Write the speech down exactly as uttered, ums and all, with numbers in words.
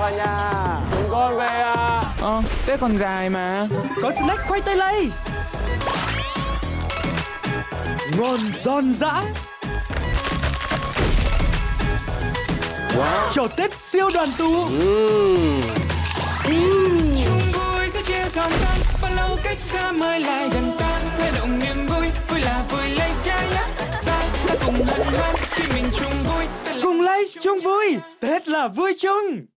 cả nhà, chúng con về à. Ờ, Tết còn dài mà. Có snack khoai tây Lay's, ngon giòn giã. Wow. Trò Tết siêu đoàn tụ. Uhm. Uhm. Chung vui sẽ chia giòn tan, bao lâu cách xa mới lại gần ta. Lay động niềm vui, vui là vui Lay's yeah yeah. Ta ta cùng hân hoan khi mình chung vui. Cùng Lay's chung vui, Tết là vui chung.